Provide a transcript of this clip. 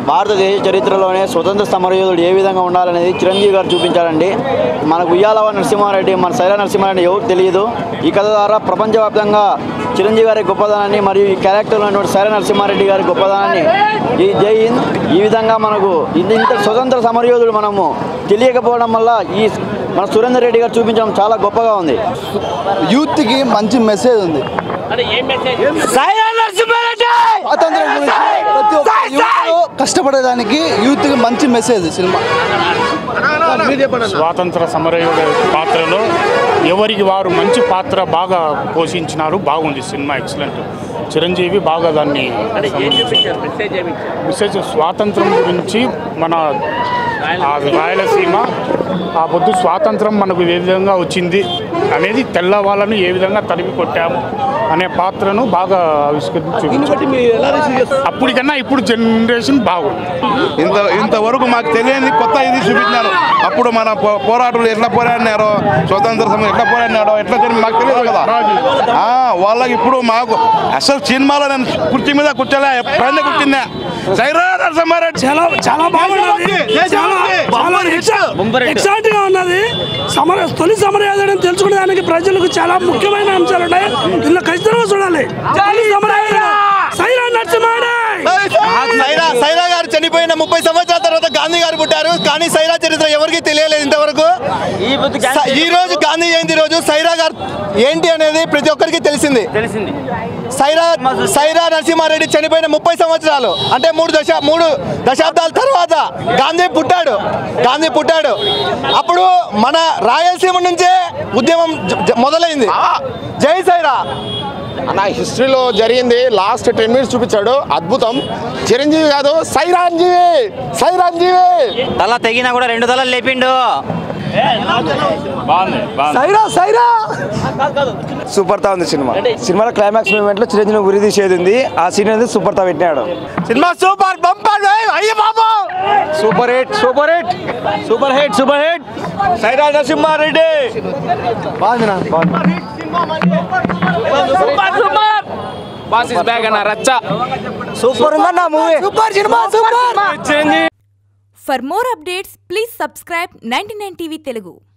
భారతదేశ చరిత్రలోనే స్వతంత్ర సమరయోధుడు ఏ విధంగా ఉండాలనేది చిరంజీవి గారు చూపించారండి. మనకు ఉయ్యాలవ నరసింహారెడ్డి, మన సైరా నరసింహారెడ్డి ఎవరు తెలియదు. ఈ కథ ద్వారా ప్రపంచవ్యాప్తంగా చిరంజీవి గారి గొప్పదనాన్ని మరియు ఈ క్యారెక్టర్లో ఉన్నటువంటి సైరా నరసింహారెడ్డి గారి గొప్పదనాన్ని ఈ జై హింద్ ఈ విధంగా మనకు ఇంత స్వతంత్ర సమరయోధుడు మనము తెలియకపోవడం వల్ల ఈ మన సురేందర్ రెడ్డి గారు చూపించడం చాలా గొప్పగా ఉంది. యూత్కి మంచి మెసేజ్ ఉంది. స్వాతంత్రం గురించి ప్రతి ఒక్క యూత్ కష్టపడేదానికి యూత్కి మంచి మెసేజ్ సినిమా. స్వాతంత్ర సమరయోధ పాత్రలో ఎవరికి వారు మంచి పాత్ర బాగా పోషించినారు. బాగుంది సినిమా, ఎక్సలెంట్. చిరంజీవి బాగా దాన్ని మెసేజ్ స్వాతంత్రం గురించి, మన రాయలసీమ ఆ పొద్దు స్వాతంత్రం మనకు ఏ విధంగా వచ్చింది అనేది, తెల్లవాళ్ళను ఏ విధంగా తరిమి కొట్టాము అనే పాత్రను బాగా ఆవిష్కరించి అప్పటికన్నా ఇప్పుడు జనరేషన్ బాగుంది. ఇంతవరకు మాకు తెలియని కొత్త ఇది చూపించినారు. అప్పుడు మన పోరాటాలు ఎట్లా పోరాడినారో, స్వతంత్ర సమయం ఎట్లా పోరాడినారో, ఎట్లా మాకు తెలియదు కదా. వాళ్ళకి ఇప్పుడు మాకు అసలు సినిమాలో నేను కుర్చీ మీద కూర్చోలే, ఎప్పుడైనా కూర్చున్నా. సైరా నరసింహారెడ్డి చాలా బాగున్నది, ఎక్సైట్ గా ఉన్నది. తొలి సమరయోధుడు తెలుసుకునేదానికి ప్రజలకు చాలా ముఖ్యమైన అంశాలు ఉన్నాయి. ఇందులో ఖచ్చితంగా చూడాలి. సైరా నరసింహారెడ్డి, సైరా గారు చనిపోయిన 30 సంవత్సరాల తర్వాత గాంధీ గారు పుట్టారు. కానీ సైరా చరిత్ర ఎవరికి తెలియలేదు ఇంతవరకు. ఈ రోజు గాంధీ జయంతి రోజు సైరా గారు ఏంటి అనేది ప్రతి ఒక్కరికి తెలిసింది. సైరా నరసింహారెడ్డి చనిపోయిన 30 సంవత్సరాలు అంటే 3 దశాబ్దాల తర్వాత గాంధీ పుట్టాడు. అప్పుడు మన రాయలసీమ నుంచే ఉద్యమం మొదలైంది. జై సైరా అన్న హిస్టరీలో జరిగింది. లాస్ట్ 10 మినిట్స్ చూపించాడు, అద్భుతం. చిరంజీవి కాదు, సైరాంజీవి తల తెగినా కూడా 2 తలలు లేపిండు. సూపర్ తా ఉంది సినిమాలో క్లైమాక్స్ మూమెంట్ లో చిరంజీవి గురి తీసేది ఉంది. ఆ సీన్ అనేది సూపర్ తా పెట్టినాడు. సినిమా సూపర్ బంపర్. అయ్యో బాబా, super hit. Sye Raa Narasimha Reddy super ఉందన్న మూవీ. సూపర్ సినిమా, super. For more updates, please subscribe 99 TV Telugu.